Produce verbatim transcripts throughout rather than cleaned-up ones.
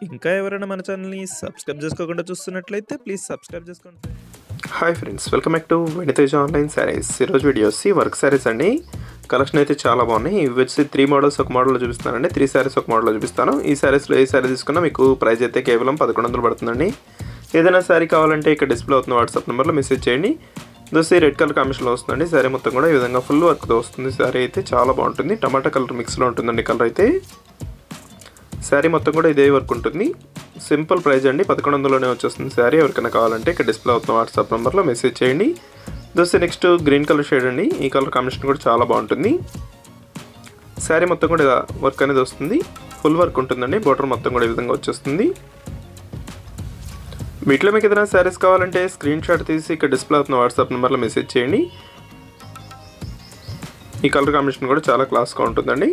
ఇంకా ఎవరైనా మన ఛానల్‌ని సబ్స్క్రైబ్ చేసుకోకుండా చూస్తున్నట్లయితే ప్లీజ్ సబ్స్క్రైబ్ చేసుకోండి. Hi friends, welcome back to Veniteja online sarees. ఈరోజు వీడియో వచ్చి వర్క్ శారీస్ అండి. కలెక్షన్ అయితే చాలా బాగున్నాయి. ఇవి వచ్చి త్రీ మోడల్స్ ఒక మోడల్లో చూపిస్తానండి. త్రీ శారీస్ ఒక మోడల్లో చూపిస్తాను. ఈ శారీస్లో ఏ శారీ తీసుకున్నా మీకు ప్రైస్ అయితే కేవలం పదకొండు వందలు పడుతుందండి. ఏదైనా శారీ కావాలంటే ఇక్కడ డిస్ప్లే అవుతున్న వాట్సాప్ నెంబర్లో మెసేజ్ చేయండి. దోసి రెడ్ కలర్ కాంబినేషన్లో వస్తుందండి. శారీ మొత్తం కూడా ఈ విధంగా ఫుల్ వర్క్తో వస్తుంది. శారీ అయితే చాలా బాగుంటుంది. టమాటా కలర్ మిక్స్లో ఉంటుందండి కలర్ అయితే. శారీ మొత్తం కూడా ఇదే వర్క్ ఉంటుంది. సింపుల్ ప్రైస్ అండి, పదకొండు వందలలోనే వచ్చేస్తుంది శారీ. ఎవరికైనా కావాలంటే ఇక్కడ డిస్ప్లే అవుతున్న వాట్సాప్ నెంబర్లో మెసేజ్ చేయండి. దోస్తే నెక్స్ట్ గ్రీన్ కలర్ షేడ్ అండి. ఈ కలర్ కాంబినేషన్ కూడా చాలా బాగుంటుంది. శారీ మొత్తం కూడా వర్క్ అనేది వస్తుంది. ఫుల్ వర్క్ ఉంటుందండి. బోర్డర్ మొత్తం కూడా ఈ విధంగా వచ్చేస్తుంది. వీటిలో మీకు ఏదైనా శారీస్ కావాలంటే స్క్రీన్ షాట్ తీసి ఇక్కడ డిస్ప్లే అవుతున్న వాట్సాప్ నెంబర్లో మెసేజ్ చేయండి. ఈ కలర్ కాంబినేషన్ కూడా చాలా క్లాస్గా ఉంటుందండి.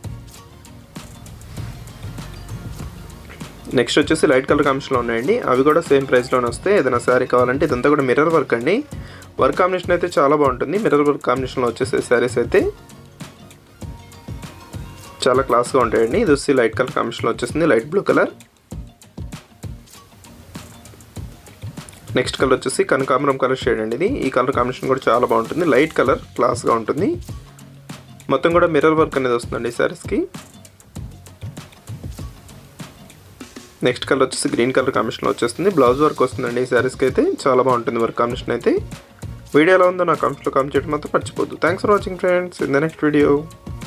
నెక్స్ట్ వచ్చేసి లైట్ కలర్ కాంబినేషన్లో ఉన్నాయండి. అవి కూడా సేమ్ ప్రైస్లోనే వస్తాయి. ఏదైనా శారీ కావాలంటే ఇదంతా కూడా మిర్రర్ వర్క్ అండి. వర్క్ కాంబినేషన్ అయితే చాలా బాగుంటుంది. మిర్రర్ వర్క్ కాంబినేషన్లో వచ్చేసే శారీస్ అయితే చాలా క్లాస్గా ఉంటాయండి. ఇది వచ్చి లైట్ కలర్ కాంబినేషన్లో వచ్చేసింది, light blue colour. Next colour వచ్చేసి కనకాంబరం కలర్ షేడ్ అండి. ఇది ఈ కలర్ కాంబినేషన్ కూడా చాలా బాగుంటుంది. లైట్ కలర్ క్లాస్గా ఉంటుంది. మొత్తం కూడా మిర్రర్ వర్క్ అనేది వస్తుందండి ఈ శారీస్కి. నెక్స్ట్ కలర్ వచ్చేసి గ్రీన్ కలర్ కాంబినేషన్లో వచ్చేస్తుంది. బ్లౌజ్ వర్క్ వస్తుందండి ఈ శారీస్కి అయితే. చాలా బాగుంటుంది వర్క్ కాంబినేషన్ అయితే. వీడియో ఎలా ఉందో నా కామెంట్స్లో కామెంట్ చేయడం మాత్రం మర్చిపోద్దు. Thanks for watching friends. In the next video.